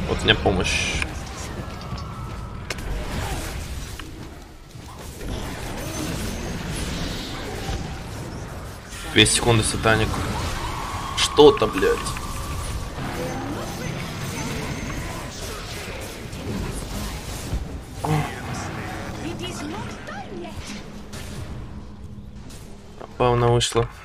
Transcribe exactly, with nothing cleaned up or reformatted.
Вот у меня помощь. Две секунды, сатаник. Что-то, блядь. Пауна вышла.